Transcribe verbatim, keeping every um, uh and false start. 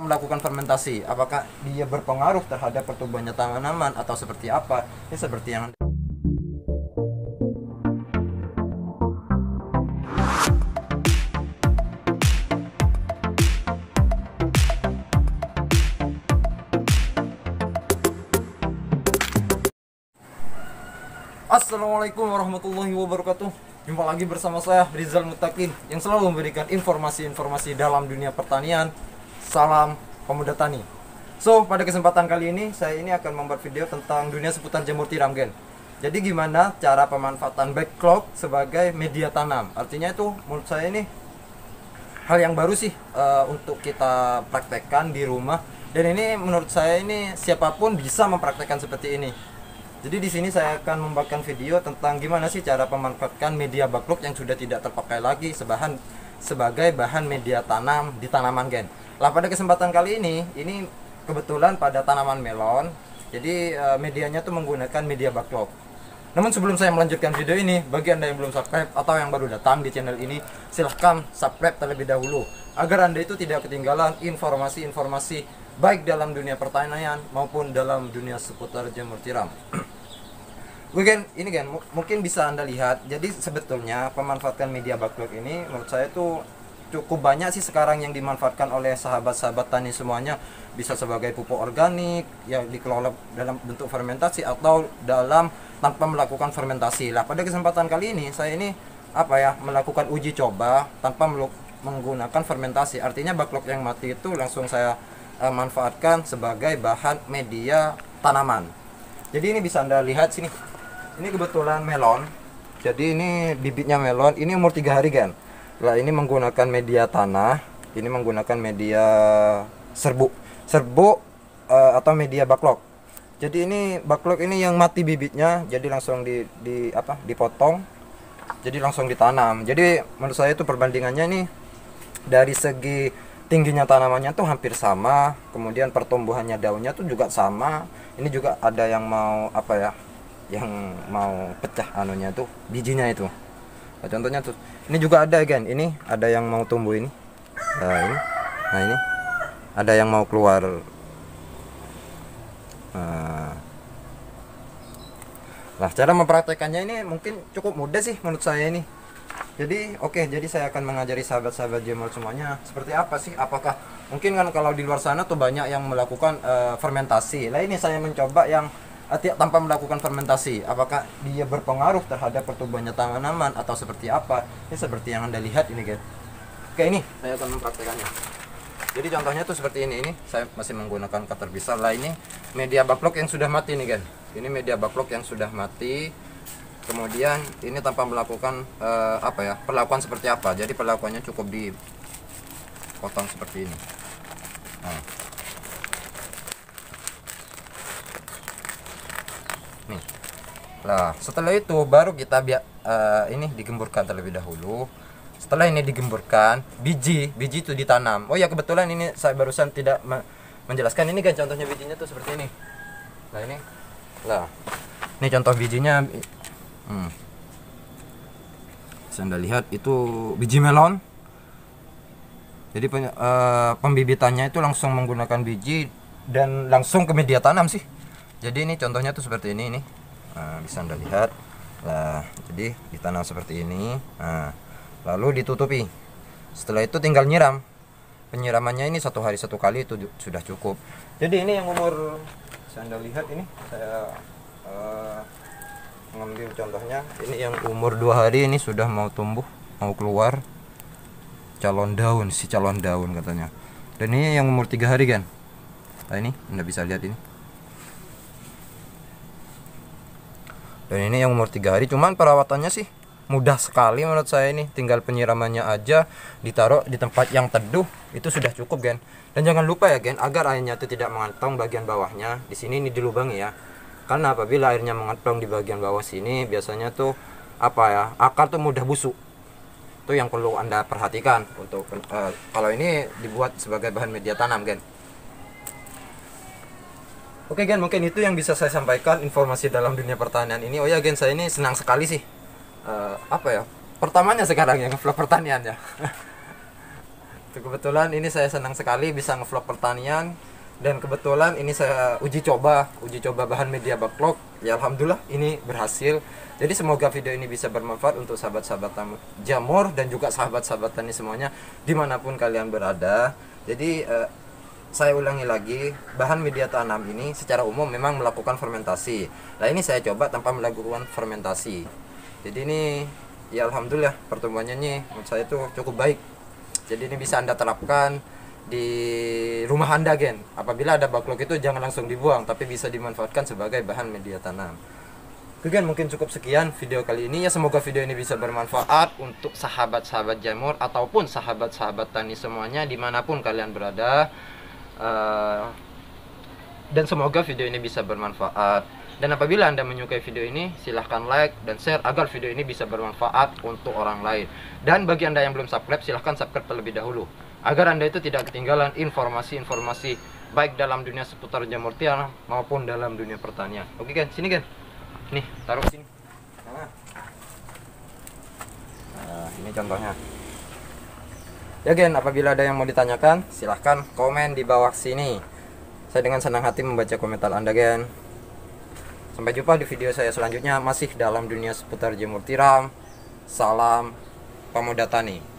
melakukan fermentasi, apakah dia berpengaruh terhadap pertumbuhannya tanaman atau seperti apa? Ini seperti yang Assalamualaikum warahmatullahi wabarakatuh. Jumpa lagi bersama saya Rizal Mutakin yang selalu memberikan informasi-informasi dalam dunia pertanian. Salam pemuda tani. So, pada kesempatan kali ini saya ini akan membuat video tentang dunia seputar jamur tiram, gen. Jadi gimana cara pemanfaatan backlog sebagai media tanam? Artinya itu menurut saya ini hal yang baru sih uh, untuk kita praktekkan di rumah. Dan ini menurut saya ini siapapun bisa mempraktekkan seperti ini. Jadi di sini saya akan membuatkan video tentang gimana sih cara memanfaatkan media backlog yang sudah tidak terpakai lagi sebahan sebagai bahan media tanam di tanaman, gen. Lah pada kesempatan kali ini, ini kebetulan pada tanaman melon. Jadi uh, medianya tuh menggunakan media backlog. Namun sebelum saya melanjutkan video ini, bagi Anda yang belum subscribe atau yang baru datang di channel ini, silahkan subscribe terlebih dahulu agar Anda itu tidak ketinggalan informasi-informasi baik dalam dunia pertanian maupun dalam dunia seputar jamur tiram. Mungkin ini kan mungkin bisa Anda lihat. Jadi sebetulnya pemanfaatan media backlog ini menurut saya itu cukup banyak sih sekarang yang dimanfaatkan oleh sahabat-sahabat tani semuanya. Bisa sebagai pupuk organik yang dikelola dalam bentuk fermentasi atau dalam tanpa melakukan fermentasi. Lah pada kesempatan kali ini saya ini apa ya melakukan uji coba tanpa menggunakan fermentasi. Artinya backlog yang mati itu langsung saya uh, manfaatkan sebagai bahan media tanaman. Jadi ini bisa Anda lihat sini. Ini kebetulan melon. Jadi ini bibitnya melon. Ini umur tiga hari, kan. Lah ini menggunakan media tanah. Ini menggunakan media serbuk. Serbuk uh, atau media backlog. Jadi ini backlog ini yang mati bibitnya. Jadi langsung di, di apa? dipotong. Jadi langsung ditanam. Jadi menurut saya itu perbandingannya nih dari segi tingginya tanamannya tuh hampir sama. Kemudian pertumbuhannya daunnya tuh juga sama. Ini juga ada yang mau apa ya? Yang mau pecah anunya tuh bijinya itu. Nah, contohnya tuh ini juga ada, kan, ini ada yang mau tumbuh ini. Nah ini, nah ini ada yang mau keluar. Nah, lah cara mempraktekannya ini mungkin cukup mudah sih menurut saya ini. Jadi oke, okay, jadi saya akan mengajari sahabat-sahabat jamur semuanya seperti apa sih. Apakah mungkin kan kalau di luar sana tuh banyak yang melakukan uh, fermentasi. Lah ini saya mencoba yang tanpa melakukan fermentasi, apakah dia berpengaruh terhadap pertumbuhannya tanaman atau seperti apa? Ini seperti yang Anda lihat ini, kan. Oke, ini saya akan mempraktekannya. Jadi contohnya tuh seperti ini. Ini saya masih menggunakan cutter pisau. Lah ini media backlog yang sudah mati nih, kan. Ini media backlog yang sudah mati. Kemudian ini tanpa melakukan uh, apa ya? Perlakuan seperti apa? Jadi perlakuannya cukup dipotong seperti ini. Nah. Nih. Lah, setelah itu baru kita biar uh, ini digemburkan terlebih dahulu. Setelah ini digemburkan, biji, biji itu ditanam. Oh ya, kebetulan ini saya barusan tidak me menjelaskan ini, kan, contohnya bijinya tuh seperti ini. Nah, ini. Lah. Ini contoh bijinya. Hmm. Bisa Anda lihat itu biji melon. Jadi uh, pembibitannya itu langsung menggunakan biji dan langsung ke media tanam sih. Jadi ini contohnya tuh seperti ini nih. Nah, bisa Anda lihat. Lah, jadi ditanam seperti ini. Nah, lalu ditutupi. Setelah itu tinggal nyiram. Penyiramannya ini satu hari satu kali itu sudah cukup. Jadi ini yang umur, bisa Anda lihat ini. Saya uh, mengambil contohnya. Ini yang umur dua hari ini sudah mau tumbuh, mau keluar calon daun, si calon daun katanya. Dan ini yang umur tiga hari, kan. Nah, ini Anda bisa lihat ini. Dan ini yang umur tiga hari. Cuman perawatannya sih mudah sekali menurut saya ini. Tinggal penyiramannya aja, ditaruh di tempat yang teduh, itu sudah cukup, kan. Dan jangan lupa ya, kan, agar airnya itu tidak mengantong bagian bawahnya. Di sini ini dilubangi ya. Karena apabila airnya mengantong di bagian bawah sini, biasanya tuh apa ya? Akar tuh mudah busuk. Itu yang perlu Anda perhatikan untuk uh, kalau ini dibuat sebagai bahan media tanam, kan. Oke, gen, mungkin itu yang bisa saya sampaikan informasi dalam dunia pertanian ini. Oh ya, gen, saya ini senang sekali sih. Uh, apa ya? Pertamanya sekarang yang vlog pertanian ya. Kebetulan ini saya senang sekali bisa ngevlog pertanian, dan kebetulan ini saya uji coba, uji coba bahan media backlog. Ya alhamdulillah ini berhasil. Jadi semoga video ini bisa bermanfaat untuk sahabat-sahabat jamur dan juga sahabat-sahabat tani semuanya dimanapun kalian berada. Jadi eh, saya ulangi lagi, bahan media tanam ini secara umum memang melakukan fermentasi. Nah ini saya coba tanpa melakukan fermentasi. Jadi ini ya alhamdulillah pertumbuhannya nih menurut saya itu cukup baik. Jadi ini bisa Anda terapkan di rumah Anda, Gen. Apabila ada backlog itu jangan langsung dibuang, tapi bisa dimanfaatkan sebagai bahan media tanam. Oke, Gen, mungkin cukup sekian video kali ini ya. Semoga video ini bisa bermanfaat untuk sahabat-sahabat jamur ataupun sahabat-sahabat tani semuanya dimanapun kalian berada. Uh, dan semoga video ini bisa bermanfaat. Dan apabila Anda menyukai video ini, silahkan like dan share agar video ini bisa bermanfaat untuk orang lain. Dan bagi Anda yang belum subscribe, silahkan subscribe terlebih dahulu, agar Anda itu tidak ketinggalan informasi-informasi baik dalam dunia seputar jamur tiram maupun dalam dunia pertanian. Oke, Gen, sini, Gen. Nih, taruh sini. Nah, nah ini contohnya. Ya, Gen, apabila ada yang mau ditanyakan, silahkan komen di bawah sini. Saya dengan senang hati membaca komentar Anda, Gen. Sampai jumpa di video saya selanjutnya, masih dalam dunia seputar jamur tiram. Salam pemuda tani.